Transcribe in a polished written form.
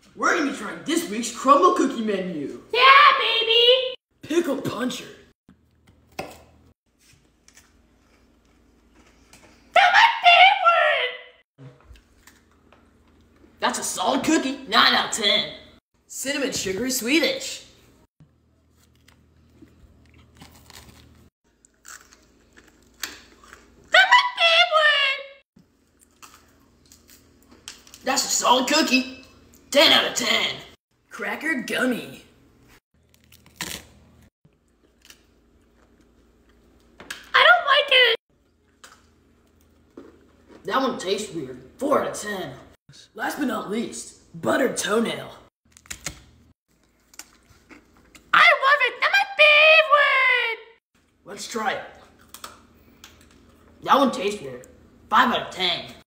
We're gonna be trying this week's Crumbl cookie menu. Yeah, baby! Pickle puncher. That's my favorite! That's a solid cookie. 9 out of 10. Cinnamon sugary Swedish. That's my favorite! That's a solid cookie. 10 out of 10. Cracker gummy. I don't like it! That one tastes weird. 4 out of 10. Last but not least, buttered toenail. I love it! That's my favorite! Let's try it. That one tastes weird. 5 out of 10.